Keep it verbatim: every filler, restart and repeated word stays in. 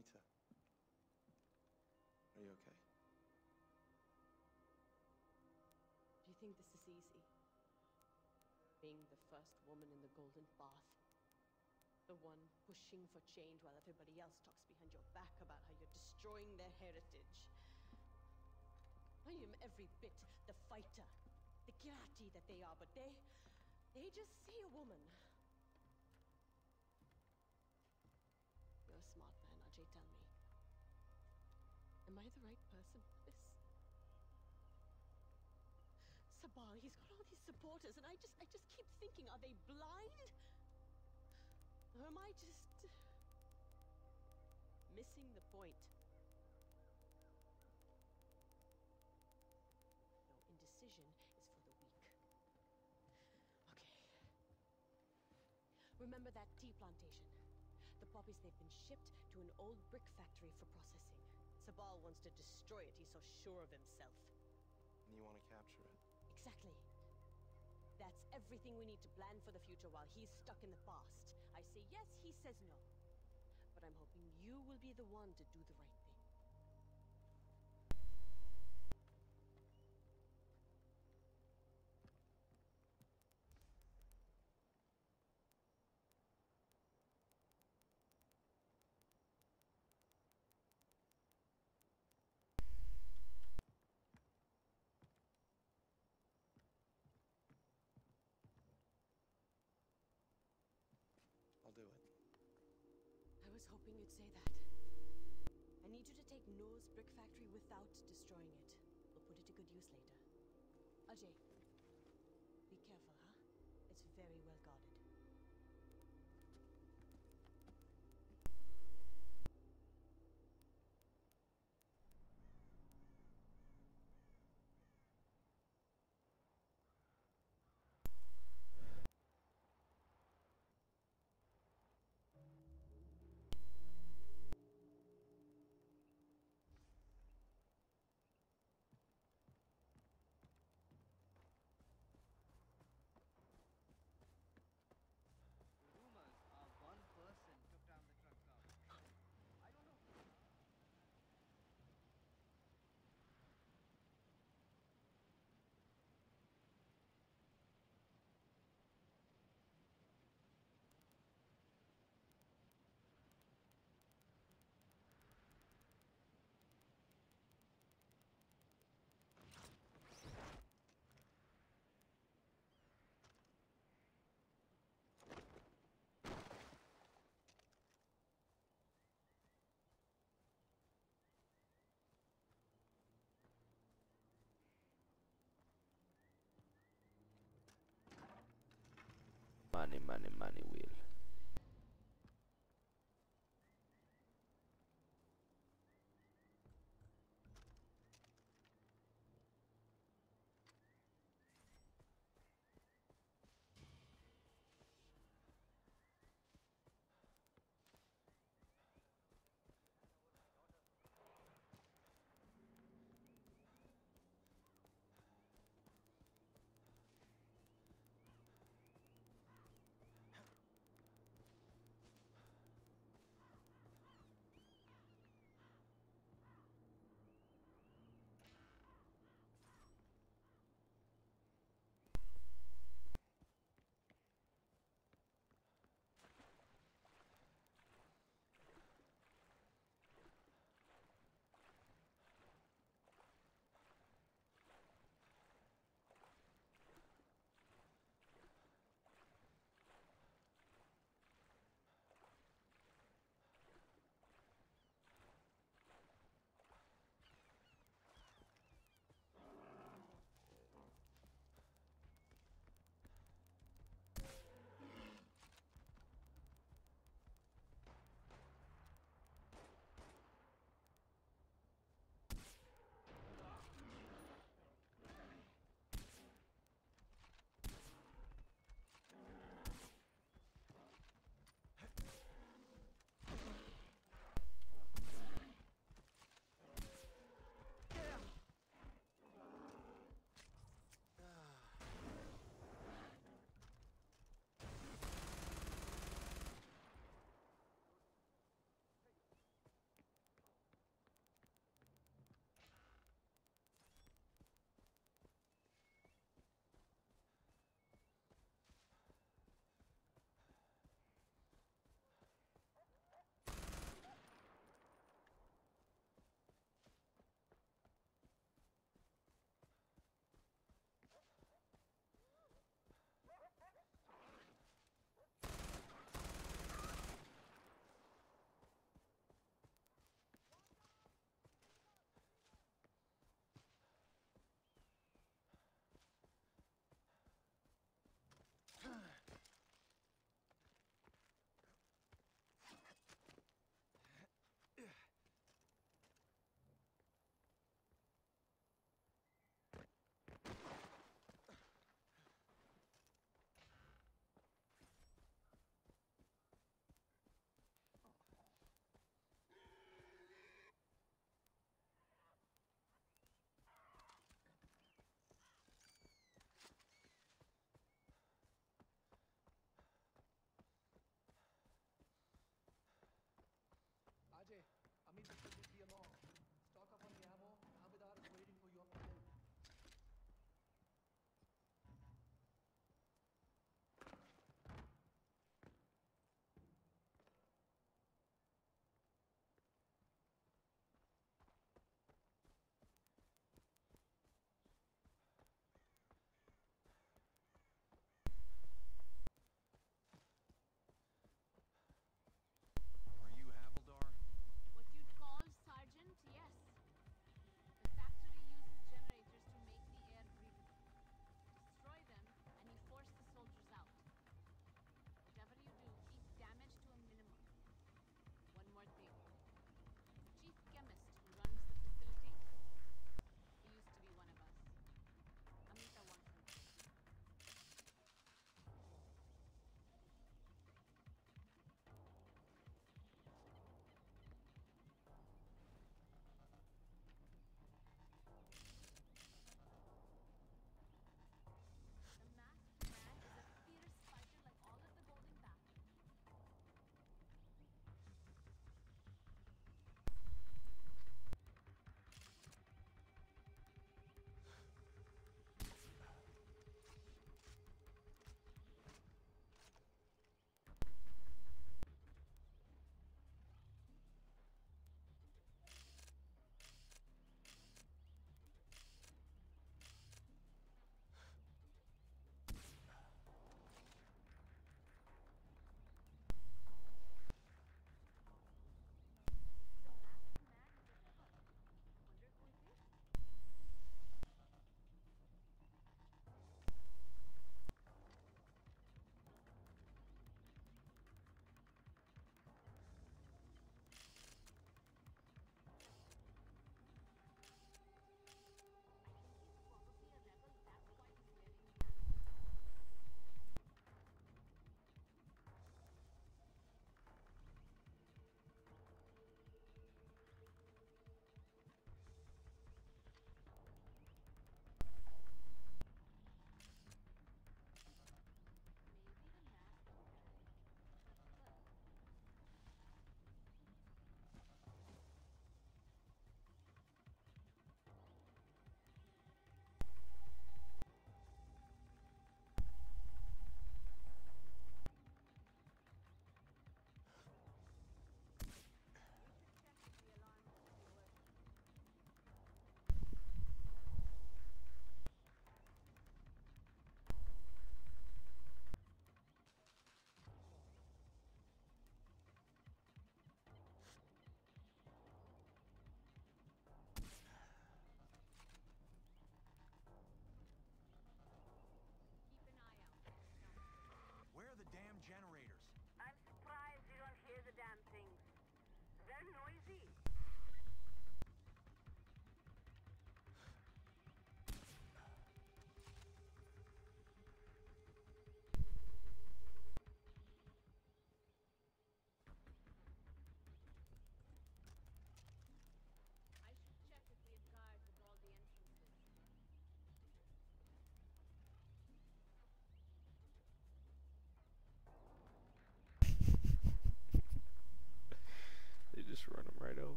Anita, are you okay? Do you think this is easy? Being the first woman in the Golden Path. The one pushing for change while everybody else talks behind your back about how you're destroying their heritage. I am every bit the fighter, the Kirati that they are, but they... they just see a woman. You're a smart man, Ajay, tell me. Am I the right person for this? Sabal, he's got all these supporters, and I just, I just keep thinking, are they blind? Or am I just... missing the point? No, indecision is for the weak. Okay. Remember that tea plantation? The poppies, they've been shipped to an old brick factory for processing. Sabal wants to destroy it, he's so sure of himself. And you want to capture it? Exactly. That's everything we need to plan for the future while he's stuck in the past. I say yes, he says no. But I'm hoping you will be the one to do the right thing. I'll do it. I was hoping you'd say that. I need you to take Noah's brick factory without destroying it. We'll put it to good use later. Ajay, be careful, huh? It's very well guarded. Rumors are one person took down the truck stop. I don't know. Money, money, money, Will.